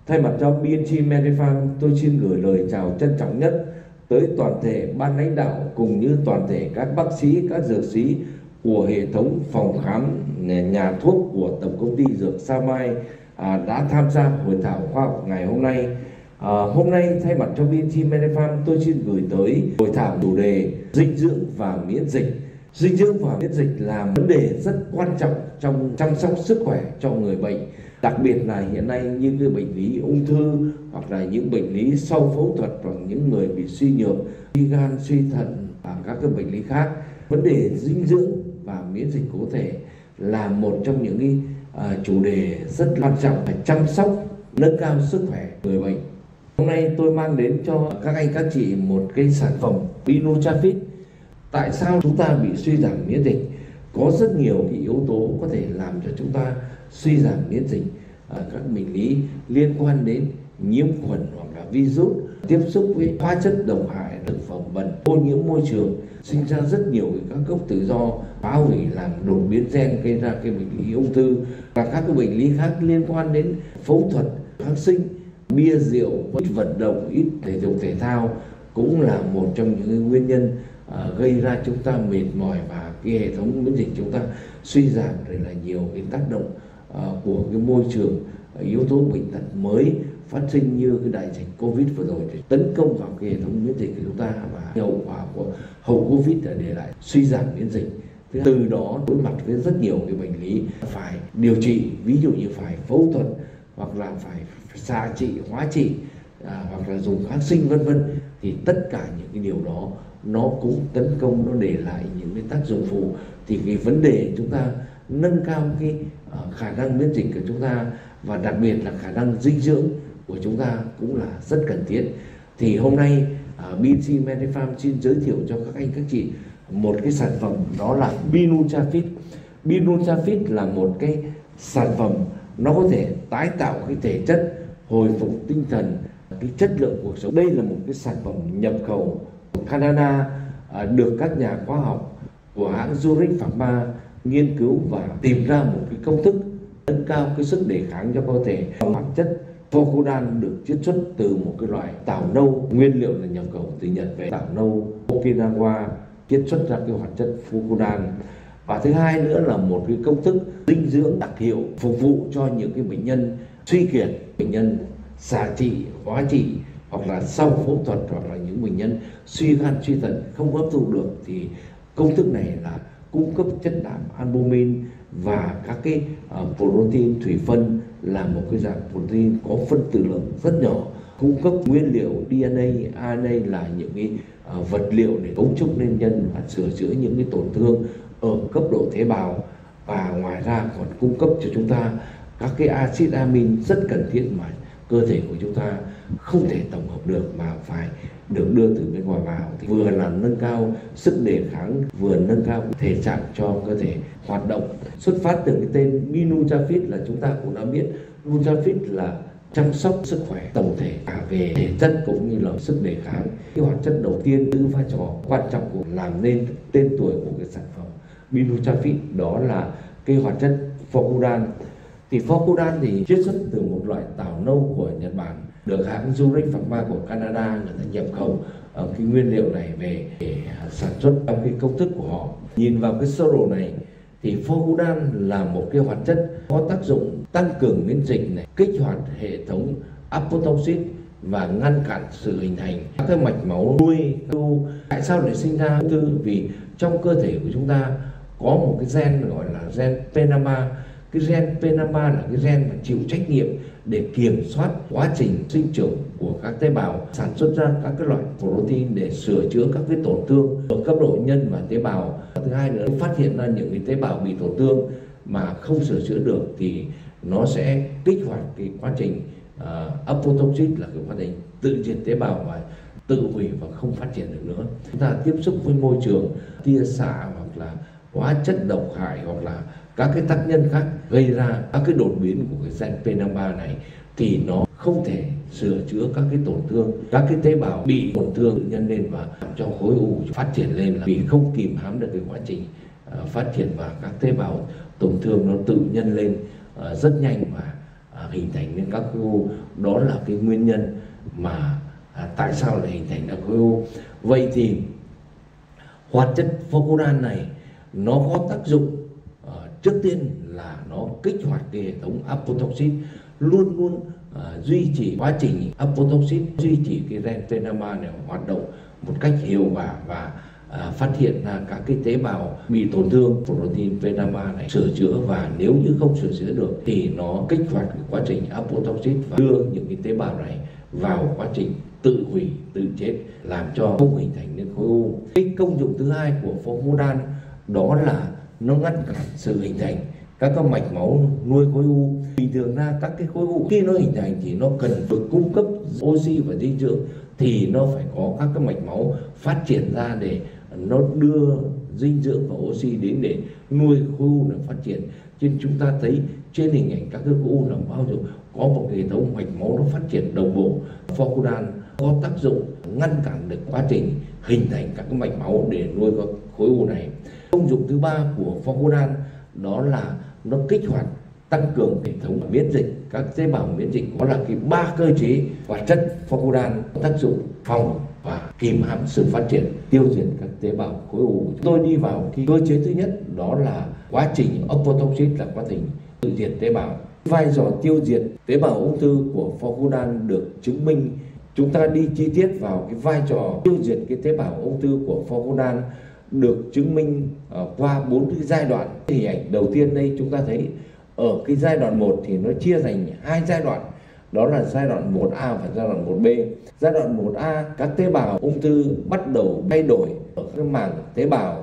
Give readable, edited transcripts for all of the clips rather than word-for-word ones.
Thay mặt cho BNC Medifarm, tôi xin gửi lời chào trân trọng nhất tới toàn thể ban lãnh đạo cũng như toàn thể các bác sĩ, các dược sĩ của hệ thống phòng khám nhà thuốc của Tổng công ty Dược Sao Mai đã tham gia hội thảo khoa học ngày hôm nay. Hôm nay thay mặt cho BNC Medifarm, tôi xin gửi tới hội thảo chủ đề dinh dưỡng và miễn dịch. Dinh dưỡng và miễn dịch là vấn đề rất quan trọng trong chăm sóc sức khỏe cho người bệnh. Đặc biệt là hiện nay những cái bệnh lý ung thư hoặc là những bệnh lý sau phẫu thuật hoặc những người bị suy nhược, suy gan, suy thận và các cái bệnh lý khác. Vấn đề dinh dưỡng và miễn dịch có thể là một trong những cái chủ đề rất quan trọng phải chăm sóc, nâng cao sức khỏe người bệnh. Hôm nay tôi mang đến cho các anh các chị một cái sản phẩm Binutrafit. Tại sao chúng ta bị suy giảm miễn dịch? Có rất nhiều cái yếu tố có thể làm cho chúng ta suy giảm miễn dịch. Các bệnh lý liên quan đến nhiễm khuẩn hoặc là virus, tiếp xúc với hóa chất độc hại, thực phẩm bẩn, ô nhiễm môi trường, sinh ra rất nhiều các gốc tự do, phá hủy làm đột biến gen gây ra cái bệnh lý ung thư và các cái bệnh lý khác liên quan đến phẫu thuật, kháng sinh, bia rượu, ít vận động, ít thể dục thể thao cũng là một trong những nguyên nhân gây ra chúng ta mệt mỏi và cái hệ thống miễn dịch chúng ta suy giảm, rồi là nhiều cái tác động của cái môi trường, yếu tố bệnh tật mới phát sinh như cái đại dịch Covid vừa rồi để tấn công vào cái hệ thống miễn dịch của chúng ta và hậu quả của hậu Covid đã để lại suy giảm miễn dịch. Từ đó đối mặt với rất nhiều cái bệnh lý phải điều trị, ví dụ như phải phẫu thuật hoặc là phải xạ trị, hóa trị hoặc là dùng kháng sinh vân vân, thì tất cả những cái điều đó nó cũng tấn công, nó để lại những cái tác dụng phụ. Thì cái vấn đề chúng ta nâng cao cái khả năng miễn dịch của chúng ta và đặc biệt là khả năng dinh dưỡng của chúng ta cũng là rất cần thiết. Thì hôm nay BNC Medifarm xin giới thiệu cho các anh các chị một cái sản phẩm, đó là Binutrafit. Binutrafit là một cái sản phẩm nó có thể tái tạo cái thể chất, hồi phục tinh thần, cái chất lượng cuộc sống. Đây là một cái sản phẩm nhập khẩu của Canada, được các nhà khoa học của hãng Zurich Pharma nghiên cứu và tìm ra một cái công thức nâng cao cái sức đề kháng cho cơ thể. Hoạt chất Fucodan được chiết xuất từ một cái loại tảo nâu, nguyên liệu là nhập khẩu từ Nhật về, tảo nâu Okinawa chiết xuất ra cái hoạt chất Fucodan. Và thứ hai nữa là một cái công thức dinh dưỡng đặc hiệu phục vụ cho những cái bệnh nhân suy kiệt, bệnh nhân xạ trị, hóa trị hoặc là sau phẫu thuật, hoặc là những bệnh nhân suy gan, suy thận không hấp thụ được, thì công thức này là cung cấp chất đạm albumin và các cái protein thủy phân, là một cái dạng protein có phân tử lượng rất nhỏ, cung cấp nguyên liệu DNA, RNA là những cái vật liệu để cấu trúc nên nhân và sửa chữa những cái tổn thương ở cấp độ tế bào, và ngoài ra còn cung cấp cho chúng ta các cái axit amin rất cần thiết mà cơ thể của chúng ta không thể tổng hợp được mà phải được đưa từ bên ngoài vào, thì vừa là nâng cao sức đề kháng, vừa nâng cao thể trạng cho cơ thể hoạt động. Xuất phát từ cái tên Binutrafit là chúng ta cũng đã biết Binutrafit là chăm sóc sức khỏe tổng thể cả về thể chất cũng như là sức đề kháng. Cái hoạt chất đầu tiên giữ vai trò quan trọng của làm nên tên tuổi của cái sản phẩm Binutrafit đó là cái hoạt chất Fucodan. Thì Fucodan thì chiết xuất từ một loại tảo nâu của Nhật Bản, được hãng Zurich Pharma của Canada người ta nhập khẩu cái nguyên liệu này về để sản xuất trong cái công thức của họ. Nhìn vào cái sơ đồ này thì Fucodan là một cái hoạt chất có tác dụng tăng cường miễn dịch này, kích hoạt hệ thống apoptosis và ngăn cản sự hình thành các cái mạch máu nuôi u. Tại sao lại sinh ra ung thư? Vì trong cơ thể của chúng ta có một cái gen gọi là gen P53. Cái gen P53 là cái gen mà chịu trách nhiệm để kiểm soát quá trình sinh trưởng của các tế bào, sản xuất ra các cái loại protein để sửa chữa các cái tổn thương ở cấp độ nhân và tế bào. Thứ hai nữa, phát hiện ra những cái tế bào bị tổn thương mà không sửa chữa được thì nó sẽ kích hoạt cái quá trình apoptosis, là cái quá trình tự diệt tế bào và tự hủy và không phát triển được nữa. Chúng ta tiếp xúc với môi trường, tia xạ hoặc là hóa chất độc hại hoặc là các cái tác nhân khác gây ra các cái đột biến của cái gen P53 này, thì nó không thể sửa chữa các cái tổn thương, các cái tế bào bị tổn thương tự nhân lên và làm cho khối u phát triển lên, là vì không kìm hãm được cái quá trình phát triển, và các tế bào tổn thương nó tự nhân lên rất nhanh và hình thành nên các khối u. Đó là cái nguyên nhân mà tại sao lại hình thành ra khối u. Vậy thì hoạt chất Focodan này nó có tác dụng trước tiên là nó kích hoạt cái hệ thống apoptosis, luôn luôn duy trì quá trình apoptosis, duy trì cái gen TNA này hoạt động một cách hiệu quả và phát hiện ra các cái tế bào bị tổn thương protein TNA này sửa chữa, và nếu như không sửa chữa được thì nó kích hoạt cái quá trình apoptosis và đưa những cái tế bào này vào quá trình tự hủy, tự chết, làm cho không hình thành nên khối u. Cái công dụng thứ hai của Focodan đó là nó ngăn cản sự hình thành các mạch máu nuôi khối u. Bình thường ra các cái khối u khi nó hình thành thì nó cần được cung cấp oxy và dinh dưỡng, thì nó phải có các cái mạch máu phát triển ra để nó đưa dinh dưỡng và oxy đến để nuôi khối u này phát triển. Cho nên chúng ta thấy trên hình ảnh các cái khối u là bao giờ có một hệ thống mạch máu nó phát triển đồng bộ. Focodan có tác dụng ngăn cản được quá trình hình thành các cái mạch máu để nuôi các khối u này. Công dụng thứ ba của Focodan đó là nó kích hoạt, tăng cường hệ thống miễn dịch, các tế bào miễn dịch. Đó là cái ba cơ chế hoạt chất Focodan có tác dụng phòng và kìm hãm sự phát triển, tiêu diệt các tế bào khối u. Tôi đi vào cái cơ chế thứ nhất, đó là quá trình apoptosis, là quá trình tự diệt tế bào. Vai trò tiêu diệt tế bào ung thư của Focodan được chứng minh. Chúng ta đi chi tiết vào cái vai trò tiêu diệt cái tế bào ung thư của Focodan được chứng minh qua 4 cái giai đoạn. Hình ảnh đầu tiên đây chúng ta thấy ở cái giai đoạn 1 thì nó chia thành 2 giai đoạn. Đó là giai đoạn 1A và giai đoạn 1B. Giai đoạn 1A, các tế bào ung thư bắt đầu thay đổi ở cái màng tế bào,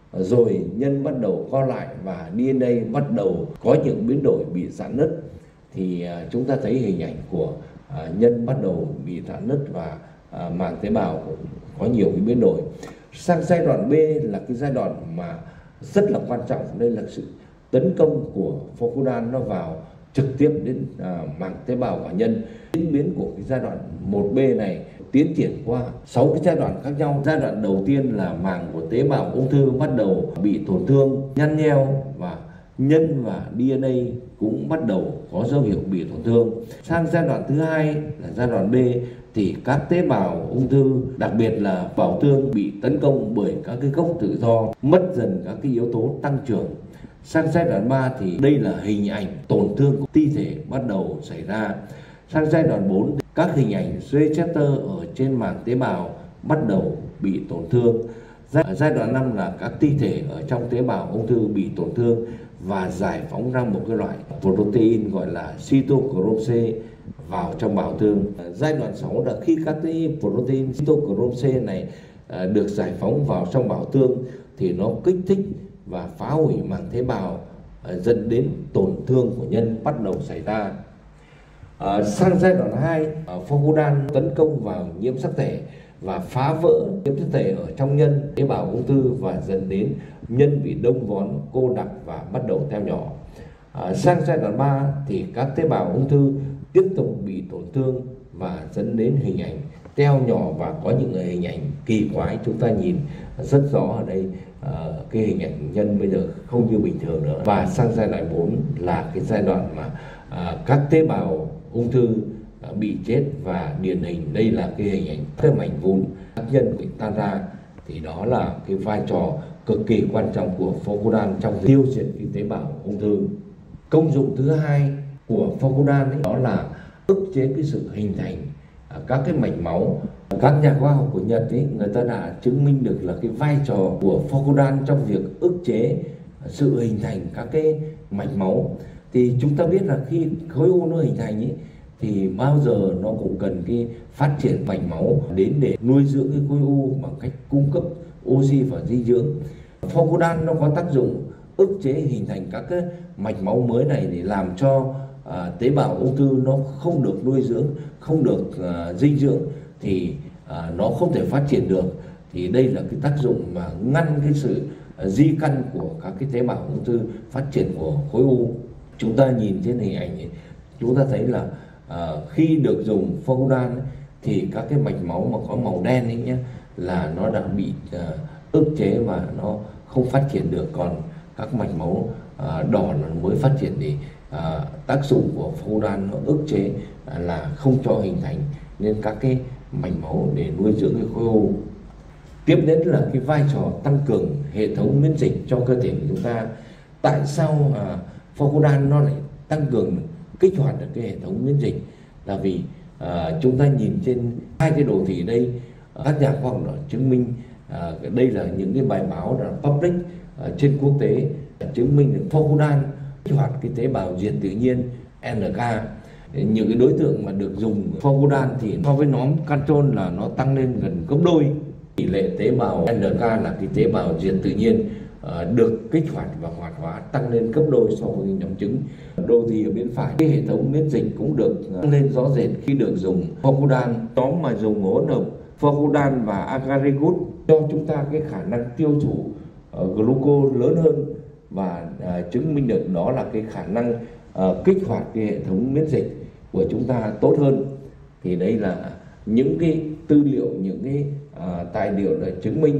rồi nhân bắt đầu co lại và DNA bắt đầu có những biến đổi bị rạn nứt. Thì chúng ta thấy hình ảnh của nhân bắt đầu bị rạn nứt và màng tế bào có nhiều cái biến đổi. Sang giai đoạn B là cái giai đoạn mà rất là quan trọng. Đây là sự tấn công của Focodan nó vào trực tiếp đến màng tế bào và nhân. Diễn biến của cái giai đoạn 1B này tiến triển qua 6 cái giai đoạn khác nhau. Giai đoạn đầu tiên là màng của tế bào ung thư bắt đầu bị tổn thương, nhăn nheo, và nhân và DNA cũng bắt đầu có dấu hiệu bị tổn thương. Sang giai đoạn thứ hai là giai đoạn B thì các tế bào ung thư, đặc biệt là bảo tương, bị tấn công bởi các cái gốc tự do, mất dần các cái yếu tố tăng trưởng. Sang giai đoạn 3 thì đây là hình ảnh tổn thương của ti thể bắt đầu xảy ra. Sang giai đoạn 4, các hình ảnh receptor ở trên màng tế bào bắt đầu bị tổn thương. Giai đoạn 5 là các ti thể ở trong tế bào ung thư bị tổn thương và giải phóng ra một cái loại protein gọi là cytochrome C vào trong bào tương. Giai đoạn 6 là khi các cái protein cytochrome C này được giải phóng vào trong bào tương thì nó kích thích và phá hủy màng tế bào, dẫn đến tổn thương của nhân bắt đầu xảy ra. Sang giai đoạn 2, Focodan tấn công vào nhiễm sắc thể và phá vỡ nhiễm sắc thể ở trong nhân tế bào ung thư và dẫn đến nhân bị đông vón, cô đặc và bắt đầu teo nhỏ. Sang giai đoạn 3 thì các tế bào ung thư tiếp tục bị tổn thương và dẫn đến hình ảnh teo nhỏ và có những hình ảnh kỳ quái. Chúng ta nhìn rất rõ ở đây, cái hình ảnh nhân bây giờ không như bình thường nữa. Và sang giai đoạn 4 là cái giai đoạn mà các tế bào ung thư bị chết và điển hình đây là cái hình ảnh các mảnh vụn các nhân bị tan ra. Thì đó là cái vai trò cực kỳ quan trọng của Focodan trong tiêu diệt cái tế bào ung thư. Công dụng thứ hai của Focodan đó là ức chế cái sự hình thành các cái mạch máu. Các nhà khoa học của Nhật người ta đã chứng minh được là cái vai trò của Focodan trong việc ức chế sự hình thành các cái mạch máu. Thì chúng ta biết là khi khối u nó hình thành thì bao giờ nó cũng cần cái phát triển mạch máu đến để nuôi dưỡng cái khối u bằng cách cung cấp oxy và dinh dưỡng. Focodan nó có tác dụng ức chế hình thành các cái mạch máu mới này để làm cho tế bào ung thư nó không được nuôi dưỡng, không được dinh dưỡng thì nó không thể phát triển được. Thì đây là cái tác dụng mà ngăn cái sự di căn của các cái tế bào ung thư phát triển của khối u. Chúng ta nhìn trên hình ảnh chúng ta thấy là khi được dùng Focodan thì các cái mạch máu mà có màu đen ấy nhé là nó đã bị ức chế và nó không phát triển được, còn các mạch máu đỏ nó mới phát triển. Thì tác dụng của Forcodan nó ức chế là không cho hình thành nên các cái mạch máu để nuôi dưỡng cái khối u. Tiếp đến là cái vai trò tăng cường hệ thống miễn dịch cho cơ thể của chúng ta. Tại sao Forcodan nó lại tăng cường kích hoạt được cái hệ thống miễn dịch? Là vì chúng ta nhìn trên hai cái đồ thị đây, các nhà khoa học đã chứng minh đây là những cái bài báo đã public trên quốc tế chứng minh được Forcodan kích hoạt cái tế bào diệt tự nhiên NK. Những cái đối tượng mà được dùng Forcodan thì so với nhóm Cantrol là nó tăng lên gần gấp đôi. Tỷ lệ tế bào NK là cái tế bào diệt tự nhiên được kích hoạt và hoạt hóa tăng lên gấp đôi so với nhóm trứng. Đồ thị ở bên phải, cái hệ thống miễn dịch cũng được tăng lên rõ rệt khi được dùng Forcodan. Nhóm mà dùng hỗn hợp Forcodan và Agaricus cho chúng ta cái khả năng tiêu thụ glucose lớn hơn và chứng minh được đó là cái khả năng kích hoạt cái hệ thống miễn dịch của chúng ta tốt hơn. Thì đây là những cái tư liệu, những cái tài liệu đã chứng minh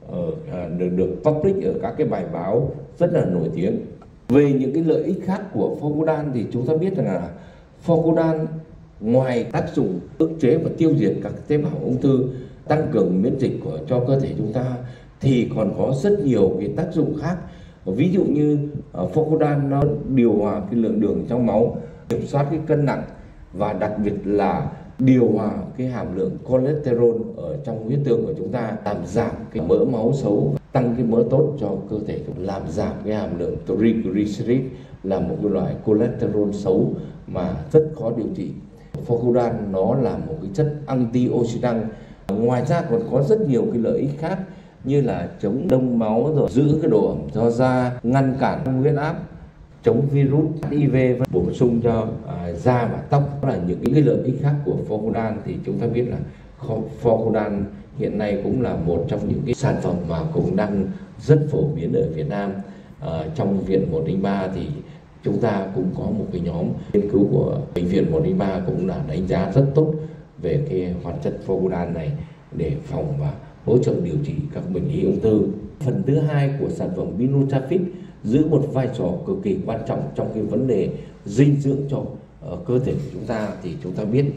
được public ở các cái bài báo rất là nổi tiếng. Về những cái lợi ích khác của Forcodan thì chúng ta biết rằng là Forcodan ngoài tác dụng ức chế và tiêu diệt các tế bào ung thư, tăng cường miễn dịch cho cơ thể chúng ta thì còn có rất nhiều cái tác dụng khác. Ví dụ như Forcodan nó điều hòa cái lượng đường trong máu, kiểm soát cái cân nặng và đặc biệt là điều hòa cái hàm lượng cholesterol ở trong huyết tương của chúng ta, làm giảm cái mỡ máu xấu, tăng cái mỡ tốt cho cơ thể, làm giảm cái hàm lượng triglycerid là một cái loại cholesterol xấu mà rất khó điều trị. Forcodan nó là một cái chất antioxidant. Ngoài ra còn có rất nhiều cái lợi ích khác như là chống đông máu, rồi giữ cái độ ẩm cho da, ngăn cản huyết áp, chống virus HIV, bổ sung cho da và tóc. Đó là những cái lợi ích khác của Forcodan. Thì chúng ta biết là Forcodan hiện nay cũng là một trong những cái sản phẩm mà cũng đang rất phổ biến ở Việt Nam. Trong Viện 103 thì chúng ta cũng có một cái nhóm nghiên cứu của Bệnh viện 103 cũng là đánh giá rất tốt về cái hoạt chất Forcodan này để phòng và hỗ trợ điều trị các bệnh lý ung thư. Phần thứ hai của sản phẩm Binutrafit giữ một vai trò cực kỳ quan trọng trong cái vấn đề dinh dưỡng cho cơ thể của chúng ta. Thì chúng ta biết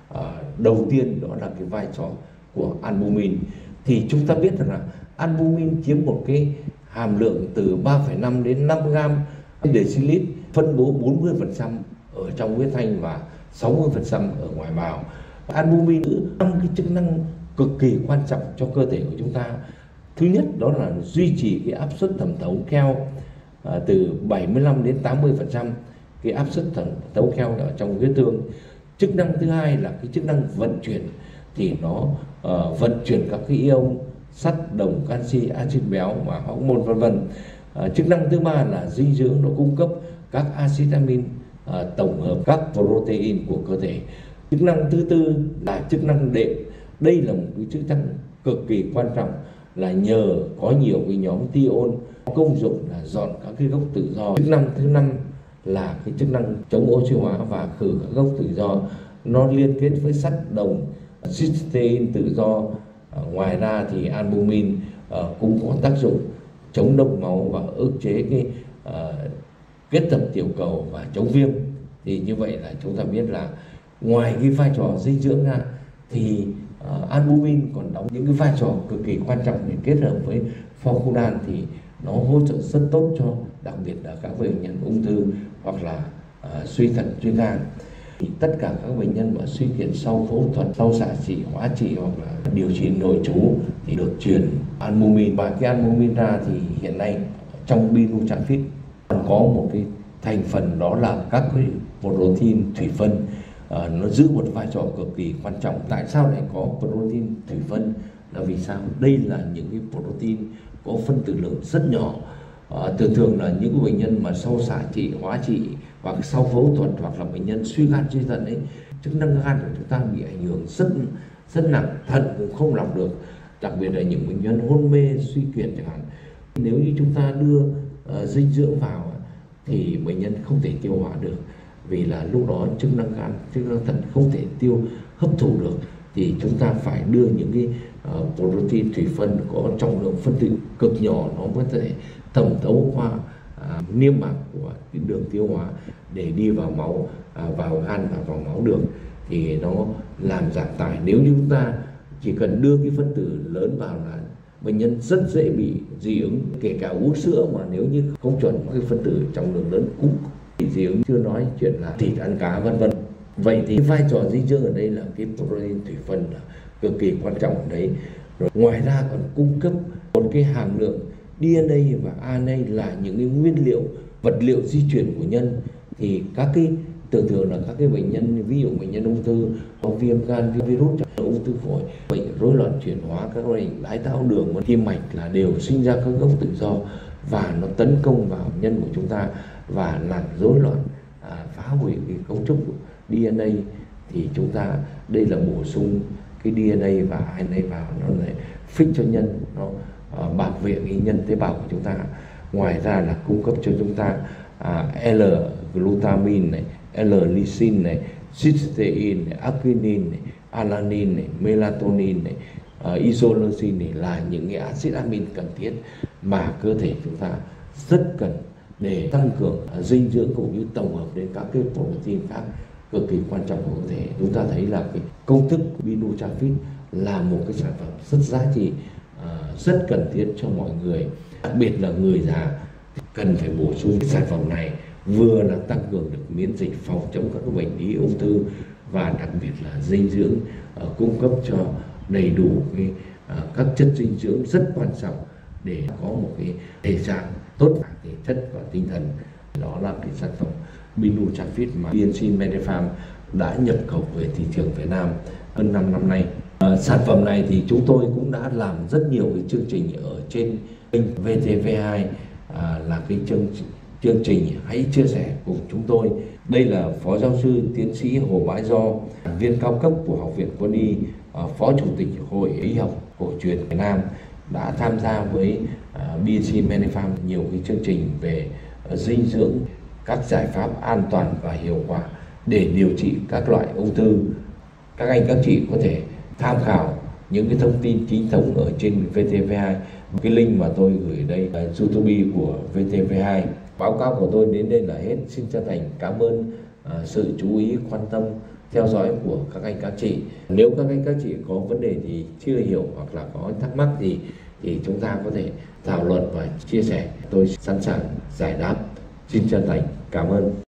đầu tiên đó là cái vai trò của albumin. Thì chúng ta biết rằng là albumin chiếm một cái hàm lượng từ 3,5 đến 5 gram decilit, phân bố 40% ở trong huyết thanh và 60% ở ngoài bào. Albumin giữ 5 cái chức năng cực kỳ quan trọng cho cơ thể của chúng ta. Thứ nhất đó là duy trì cái áp suất thẩm thấu keo từ 75 đến 80% cái áp suất thẩm thấu keo ở trong huyết tương. Chức năng thứ hai là cái chức năng vận chuyển, thì nó vận chuyển các cái ion sắt, đồng, canxi, axit béo và hormone vân vân. Chức năng thứ ba là dinh dưỡng, nó cung cấp các acid amin tổng hợp các protein của cơ thể. Chức năng thứ tư là chức năng đệm. Đây là một cái chức năng cực kỳ quan trọng, là nhờ có nhiều cái nhóm thiol công dụng là dọn các cái gốc tự do. Chức năng thứ năm là cái chức năng chống oxy hóa và khử các gốc tự do. Nó liên kết với sắt, đồng, cysteine tự do. Ngoài ra thì albumin cũng có tác dụng chống đông máu và ức chế cái kết tập tiểu cầu và chống viêm. Thì như vậy là chúng ta biết là ngoài cái vai trò dinh dưỡng ra thì albumin còn đóng những cái vai trò cực kỳ quan trọng để kết hợp với Forcodan thì nó hỗ trợ rất tốt cho đặc biệt là các bệnh nhân ung thư hoặc là suy thận, suy gan. Thì tất cả các bệnh nhân mà suy kiệt sau phẫu thuật, sau xạ trị, hóa trị hoặc là điều trị nội trú thì được truyền albumin. Và cái albumin ra thì hiện nay trong Binutrafit còn có một cái thành phần đó là các cái protein thủy phân. Nó giữ một vai trò cực kỳ quan trọng. Tại sao lại có protein thủy phân? Là vì sao? Đây là những cái protein có phân tử lượng rất nhỏ. Thường là những bệnh nhân mà sau xạ trị, hóa trị hoặc sau phẫu thuật hoặc là bệnh nhân suy gan, suy thận ấy, chức năng gan của chúng ta bị ảnh hưởng rất nặng, thận cũng không lọc được. Đặc biệt là những bệnh nhân hôn mê, suy kiệt chẳng hạn. Nếu như chúng ta đưa dinh dưỡng vào thì bệnh nhân không thể tiêu hóa được, vì là lúc đó chức năng gan, chức năng thận không thể hấp thụ được. Thì chúng ta phải đưa những cái protein thủy phân có trọng lượng phân tử cực nhỏ, nó có thể thẩm thấu qua niêm mạc của cái đường tiêu hóa để đi vào máu, vào gan và vào máu được, thì nó làm giảm tải. Nếu như chúng ta chỉ cần đưa cái phân tử lớn vào là bệnh nhân rất dễ bị dị ứng, kể cả uống sữa mà nếu như không chuẩn cái phân tử trọng lượng lớn cũng bị dị ứng, chưa nói chuyện là thịt, ăn cá vân vân. Vậy thì vai trò dinh dưỡng ở đây là cái protein thủy phân là cực kỳ quan trọng ở đấy. Rồi ngoài ra còn cung cấp một cái hàm lượng DNA và RNA là những cái nguyên liệu, vật liệu di truyền của nhân. Thì các cái thường là các cái bệnh nhân, ví dụ bệnh nhân ung thư, viêm gan, virus, ung thư phổi, bệnh rối loạn chuyển hóa, các bệnh đái tháo đường, tim mạch là đều sinh ra các gốc tự do và nó tấn công vào nhân của chúng ta và làm rối loạn, phá hủy cái cấu trúc DNA. Thì chúng ta đây là bổ sung cái DNA và RNA vào, nó lại fix cho nhân, nó bảo vệ cái nhân tế bào của chúng ta. Ngoài ra là cung cấp cho chúng ta L-glutamine này, L-lysine này, cysteine này, arginine này, alanine này, melatonin này, isoleucine này là những cái axit amin cần thiết mà cơ thể chúng ta rất cần để tăng cường dinh dưỡng cũng như tổng hợp đến các cái protein khác cực kỳ quan trọng của cơ thể. Chúng ta thấy là cái công thức Binutrafit là một cái sản phẩm rất giá trị, rất cần thiết cho mọi người, đặc biệt là người già cần phải bổ sung cái sản phẩm này, vừa là tăng cường được miễn dịch, phòng chống các bệnh lý ung thư và đặc biệt là dinh dưỡng, cung cấp cho đầy đủ các chất dinh dưỡng rất quan trọng để có một cái thể trạng tốt cả thể chất và tinh thần. Đó là cái sản phẩm Binutrafit mà BNC Medipharm đã nhập khẩu về thị trường Việt Nam hơn 5 năm nay. Sản phẩm này thì chúng tôi cũng đã làm rất nhiều cái chương trình ở trên kênh VTV2, là cái chương trình Hãy Chia Sẻ Cùng Chúng Tôi. Đây là Phó Giáo sư Tiến sĩ Hồ Bá Do, viên cao cấp của Học viện Quân y, Phó Chủ tịch Hội Y học cổ truyền Việt Nam, đã tham gia với BNC Medipharm nhiều cái chương trình về dinh dưỡng, các giải pháp an toàn và hiệu quả để điều trị các loại ung thư. Các anh các chị có thể tham khảo những cái thông tin chính thống ở trên VTV2. Cái link mà tôi gửi đây là YouTube của VTV2. Báo cáo của tôi đến đây là hết. Xin chân thành cảm ơn sự chú ý, quan tâm, theo dõi của các anh các chị. Nếu các anh các chị có vấn đề gì chưa hiểu hoặc là có thắc mắc gì thì chúng ta có thể thảo luận và chia sẻ. Tôi sẵn sàng giải đáp. Xin chân thành cảm ơn.